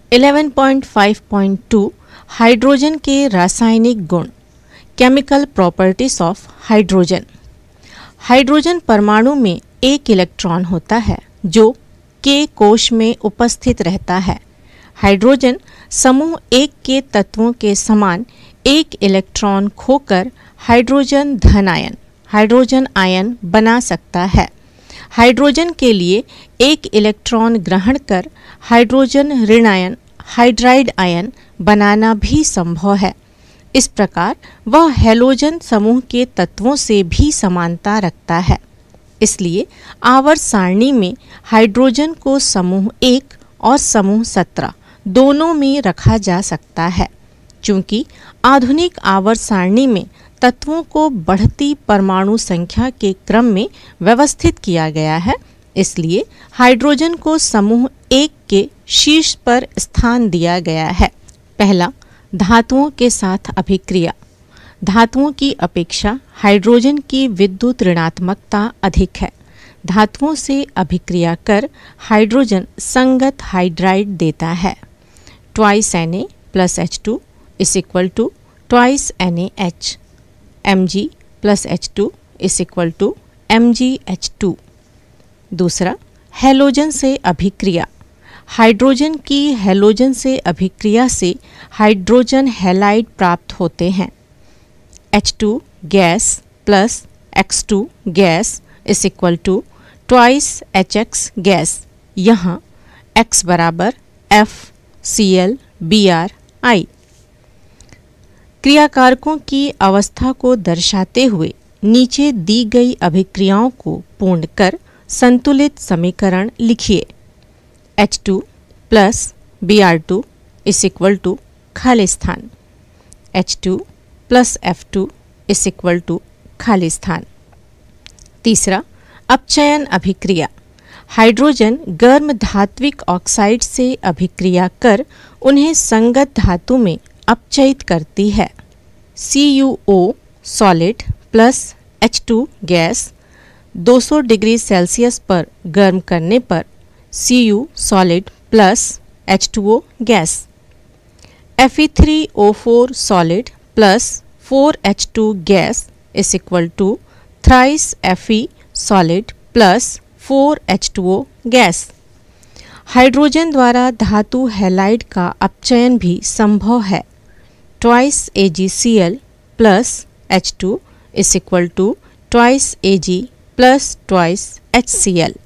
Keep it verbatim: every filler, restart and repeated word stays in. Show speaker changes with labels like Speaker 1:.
Speaker 1: Eleven point five point two hydrogen के रासायनिक गुण, chemical properties of hydrogen. Hydrogen परमाणु में एक इलेक्ट्रॉन होता है जो के कोश में उपस्थित रहता है। हाइड्रोजन समूह एक के तत्वों के समान एक इलेक्ट्रॉन खोकर हाइड्रोजन धन आयन हाइड्रोजन आयन बना सकता है। हाइड्रोजन के लिए एक इलेक्ट्रॉन ग्रहण कर हाइड्रोजन ऋण आयन हाइड्राइड आयन बनाना भी संभव है। इस प्रकार वह हैलोजन समूह के तत्वों से भी समानता रखता है। इसलिए आवर्त सारणी में हाइड्रोजन को समूह एक और समूह सत्रह दोनों में रखा जा सकता है। चूंकि आधुनिक आवर्त सारणी में तत्वों को बढ़ती परमाणु संख्या के क्रम में व्यवस्थित किया गया है, इसलिए हाइड्रोजन को समूह एक के शीर्ष पर स्थान दिया गया है। पहला, धातुओं के साथ अभिक्रिया। धातुओं की अपेक्षा हाइड्रोजन की विद्युत ऋणात्मकता अधिक है। धातुओं से अभिक्रिया कर हाइड्रोजन संगत हाइड्राइड देता है। Twice N A plus H two is equal to twice N A H. M G plus H two is equal to M G H two. दूसरा, हैलोजन से अभिक्रिया। हाइड्रोजन की हैलोजन से अभिक्रिया से हाइड्रोजन हैलाइड प्राप्त होते हैं। H two gas plus X two gas is equal to twice H X gas. यहाँ X बराबर F C L B R I. क्रियाकारकों की अवस्था को दर्शाते हुए नीचे दी गई अभिक्रियाओं को पूर्ण कर संतुलित समीकरण लिखिए। H two plus B R two is equal to खाली स्थान। H two plus F two is equal to खाली स्थान। तीसरा, अपचयन अभिक्रिया। हाइड्रोजन गर्म धात्विक ऑक्साइड से अभिक्रिया कर उन्हें संगत धातु में अपचयित करती है। C U O solid plus H two gas दो सौ डिग्री सेल्सियस पर गर्म करने पर C U solid plus H two O gas. F E three O four solid plus four H two gas is equal to thrice F E solid plus four H two O gas. Hydrogen द्वारा धातु halide का अपचयन भी संभव है। Twice A G C L plus H two is equal to twice A G plus twice H C L.